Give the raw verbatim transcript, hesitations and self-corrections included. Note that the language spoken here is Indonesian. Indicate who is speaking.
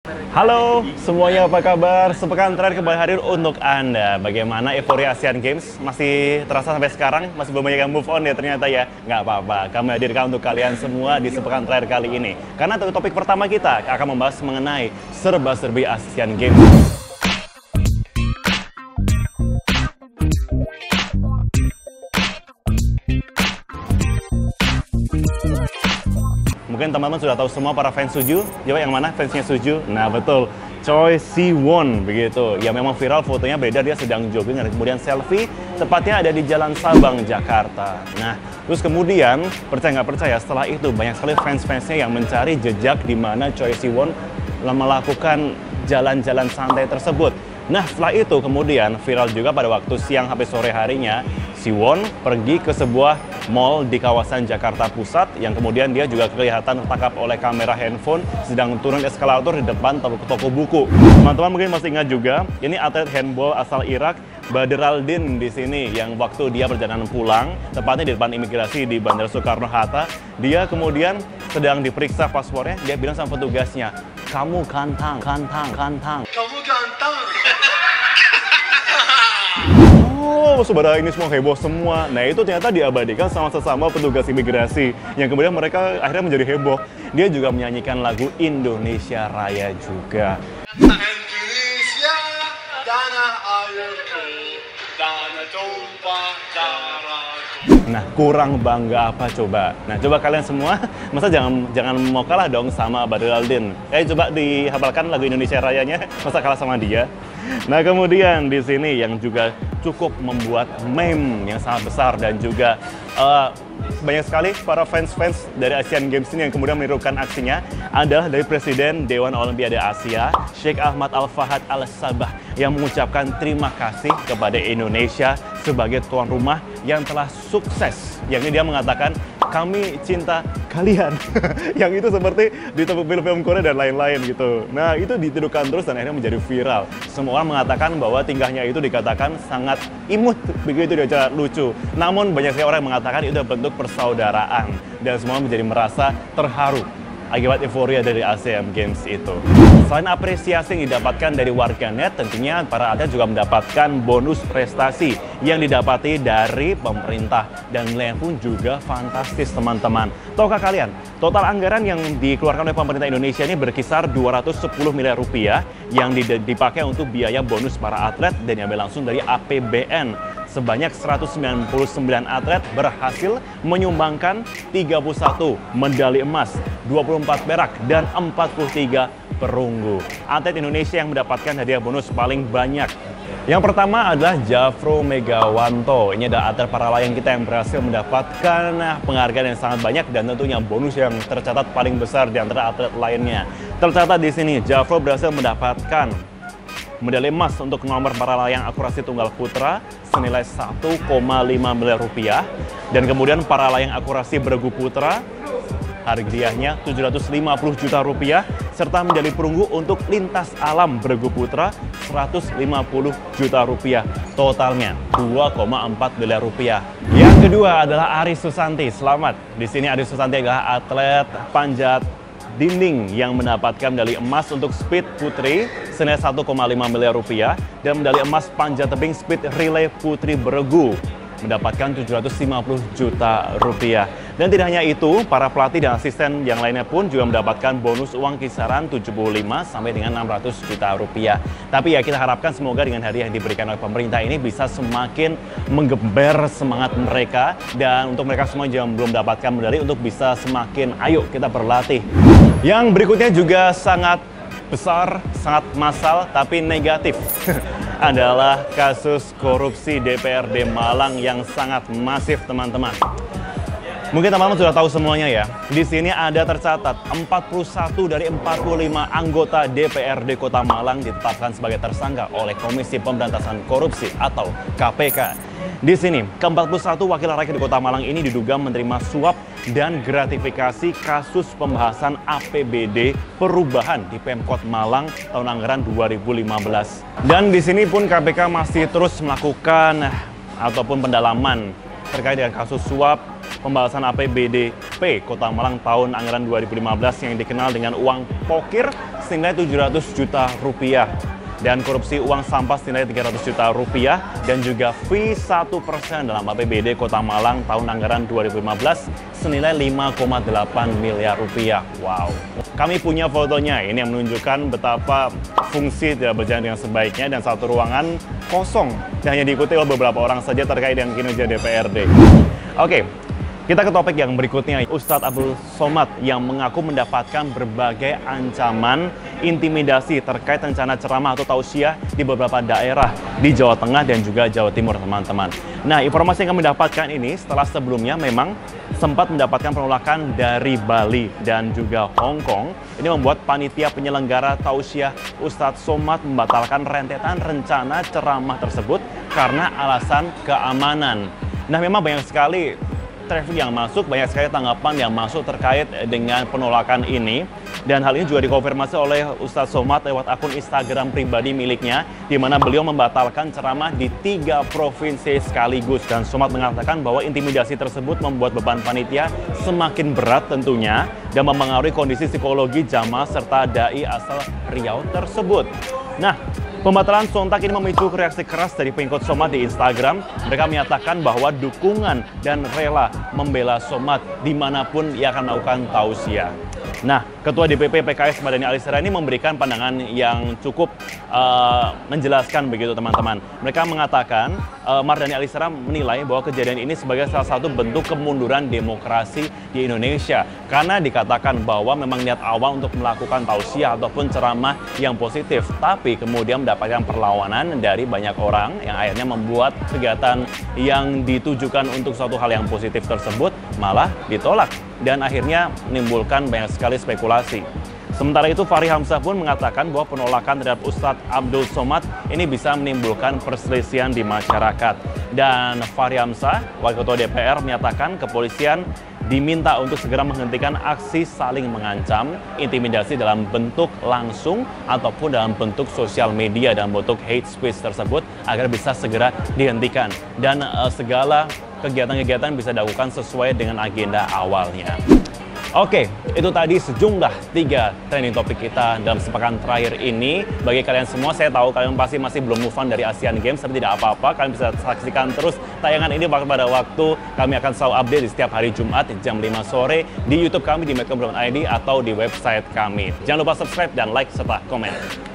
Speaker 1: Halo semuanya, apa kabar? Sepekan terakhir kembali hadir untuk Anda. Bagaimana euforia Asian Games? Masih terasa sampai sekarang? Masih belum banyak yang move on ya ternyata ya? Nggak apa-apa, kami hadirkan untuk kalian semua di sepekan terakhir kali ini. Karena topik pertama kita akan membahas mengenai serba-serbi Asian Games. Mungkin teman-teman sudah tahu semua para fans Suju. Coba yang mana fansnya Suju? Nah betul, Choi Siwon begitu. Ya memang viral fotonya beredar, dia sedang jogging dan kemudian selfie. Tepatnya ada di Jalan Sabang, Jakarta. Nah terus kemudian, percaya nggak percaya, setelah itu banyak sekali fans-fansnya yang mencari jejak di mana Choi Siwon melakukan jalan-jalan santai tersebut. Nah setelah itu kemudian viral juga pada waktu siang sampai sore harinya, Siwon pergi ke sebuah mall di kawasan Jakarta Pusat yang kemudian dia juga kelihatan tertangkap oleh kamera handphone sedang turun eskalator di depan toko, toko buku. Teman-teman mungkin masih ingat juga, ini atlet handball asal Irak, Badr Aldin di sini yang waktu dia perjalanan pulang, tepatnya di depan imigrasi di Bandara Soekarno-Hatta, dia kemudian sedang diperiksa paspornya, dia bilang sama petugasnya, "Kamu kantang, kantang, kantang." Kamu kantang. Oh, saudara, ini semua heboh semua. Nah, itu ternyata diabadikan sama sesama petugas imigrasi yang kemudian mereka akhirnya menjadi heboh. Dia juga menyanyikan lagu Indonesia Raya juga. Indonesia, tanah airku, tanah tumpah darahku. Nah, kurang bangga apa coba? Nah, coba kalian semua, masa jangan jangan mau kalah dong sama Badr Aldin. Eh, coba dihafalkan lagu Indonesia Rayanya, masa kalah sama dia? Nah, kemudian di sini yang juga cukup membuat meme yang sangat besar dan juga uh, banyak sekali para fans-fans dari Asian Games ini yang kemudian menirukan aksinya adalah dari Presiden Dewan Olimpiade Asia, Sheikh Ahmad Al-Fahad Al-Sabah, yang mengucapkan terima kasih kepada Indonesia sebagai tuan rumah yang telah sukses. Yang ini dia mengatakan, "Kami cinta kalian." Yang itu seperti di film-film Korea dan lain-lain gitu. Nah, itu ditirukan terus dan akhirnya menjadi viral. Semua orang mengatakan bahwa tingkahnya itu dikatakan sangat imut, begitu dia cara lucu. Namun banyak sekali orang yang mengatakan itu bentuk persaudaraan dan semua menjadi merasa terharu akibat euforia dari Asian Games itu. Selain apresiasi yang didapatkan dari warganet, tentunya para atlet juga mendapatkan bonus prestasi yang didapati dari pemerintah. Dan nilainya pun juga fantastis, teman-teman. Tahukah kalian, total anggaran yang dikeluarkan oleh pemerintah Indonesia ini berkisar dua ratus sepuluh miliar rupiah yang dipakai untuk biaya bonus para atlet dan diambil langsung dari A P B N. Sebanyak seratus sembilan puluh sembilan atlet berhasil menyumbangkan tiga puluh satu medali emas, dua puluh empat perak, dan empat puluh tiga perunggu. Atlet Indonesia yang mendapatkan hadiah bonus paling banyak. Yang pertama adalah Jafro Megawanto. Ini adalah atlet para layang kita yang berhasil mendapatkan penghargaan yang sangat banyak dan tentunya bonus yang tercatat paling besar di antara atlet lainnya. Tercatat di sini, Jafro berhasil mendapatkan medali emas untuk nomor para layang akurasi tunggal putra senilai satu koma lima miliar rupiah, dan kemudian para layang akurasi beregu putra hadiahnya tujuh ratus lima puluh juta rupiah, serta medali perunggu untuk lintas alam beregu putra seratus lima puluh juta rupiah. Totalnya dua koma empat miliar rupiah. Yang kedua adalah Aris Susanti. Selamat. Di sini Aris Susanti adalah atlet panjat dinding yang mendapatkan medali emas untuk speed putri senilai satu koma lima miliar rupiah dan medali emas panjat tebing speed relay putri beregu mendapatkan tujuh ratus lima puluh juta rupiah. Dan tidak hanya itu, para pelatih dan asisten yang lainnya pun juga mendapatkan bonus uang kisaran tujuh puluh lima sampai dengan enam ratus juta rupiah. Tapi ya kita harapkan semoga dengan hadiah yang diberikan oleh pemerintah ini bisa semakin menggeber semangat mereka, dan untuk mereka semua yang belum mendapatkan medali untuk bisa semakin ayo kita berlatih. Yang berikutnya juga sangat besar, sangat massal, tapi negatif. Adalah kasus korupsi D P R D Malang yang sangat masif, teman-teman. Mungkin teman-teman sudah tahu semuanya ya. Di sini ada tercatat empat puluh satu dari empat puluh lima anggota D P R D Kota Malang ditetapkan sebagai tersangka oleh Komisi Pemberantasan Korupsi atau K P K. Di sini, ke empat puluh satu wakil rakyat di Kota Malang ini diduga menerima suap dan gratifikasi kasus pembahasan A P B D perubahan di Pemkot Malang tahun anggaran dua ribu lima belas. Dan di sini pun K P K masih terus melakukan ataupun pendalaman terkait dengan kasus suap pembahasan A P B D P Kota Malang tahun anggaran dua ribu lima belas yang dikenal dengan uang pokir senilai tujuh ratus juta rupiah. Dan korupsi uang sampah senilai tiga ratus juta rupiah, dan juga fee satu persen dalam A P B D Kota Malang tahun anggaran dua ribu lima belas senilai lima koma delapan miliar rupiah. Wow. Kami punya fotonya, ini yang menunjukkan betapa fungsi tidak berjalan dengan sebaiknya dan satu ruangan kosong dan hanya diikuti oleh beberapa orang saja terkait dengan kinerja D P R D. Oke. Kita ke topik yang berikutnya, Ustadz Abdul Somad yang mengaku mendapatkan berbagai ancaman intimidasi terkait rencana ceramah atau tausiah di beberapa daerah di Jawa Tengah dan juga Jawa Timur, teman-teman. Nah, informasi yang kami dapatkan ini setelah sebelumnya memang sempat mendapatkan penolakan dari Bali dan juga Hong Kong. Ini membuat panitia penyelenggara tausiah Ustadz Somad membatalkan rentetan rencana ceramah tersebut karena alasan keamanan. Nah, memang banyak sekali traffic yang masuk, banyak sekali tanggapan yang masuk terkait dengan penolakan ini. Dan hal ini juga dikonfirmasi oleh Ustadz Somad lewat akun Instagram pribadi miliknya, di mana beliau membatalkan ceramah di tiga provinsi sekaligus. Dan Somad mengatakan bahwa intimidasi tersebut membuat beban panitia semakin berat tentunya, dan mempengaruhi kondisi psikologi jamaah serta dai asal Riau tersebut. Nah, pembatalan sontak ini memicu reaksi keras dari pengikut Somad di Instagram. Mereka menyatakan bahwa dukungan dan rela membela Somad dimanapun ia akan melakukan tausiah. Nah, Ketua D P P P K S Mardhani Alisera ini memberikan pandangan yang cukup uh, menjelaskan begitu, teman-teman. Mereka mengatakan uh, Mardhani Alisera menilai bahwa kejadian ini sebagai salah satu bentuk kemunduran demokrasi di Indonesia, karena dikatakan bahwa memang niat awal untuk melakukan tausiah ataupun ceramah yang positif, tapi kemudian mendapatkan perlawanan dari banyak orang yang akhirnya membuat kegiatan yang ditujukan untuk suatu hal yang positif tersebut malah ditolak, dan akhirnya menimbulkan banyak sekali spekulasi. Sementara itu, Fahri Hamzah pun mengatakan bahwa penolakan terhadap Ustadz Abdul Somad ini bisa menimbulkan perselisihan di masyarakat. Dan Fahri Hamzah, Wakil Ketua D P R, menyatakan kepolisian diminta untuk segera menghentikan aksi saling mengancam, intimidasi dalam bentuk langsung ataupun dalam bentuk sosial media dan bentuk hate speech tersebut agar bisa segera dihentikan. Dan uh, segala kegiatan-kegiatan bisa dilakukan sesuai dengan agenda awalnya. Oke, itu tadi sejumlah tiga trending topik kita dalam sepekan terakhir ini. Bagi kalian semua, saya tahu kalian pasti masih belum move on dari Asian Games, tapi tidak apa-apa. Kalian bisa saksikan terus tayangan ini pada waktu kami akan selalu update di setiap hari Jumat jam lima sore di YouTube kami di metro titik i d atau di website kami. Jangan lupa subscribe dan like serta komen.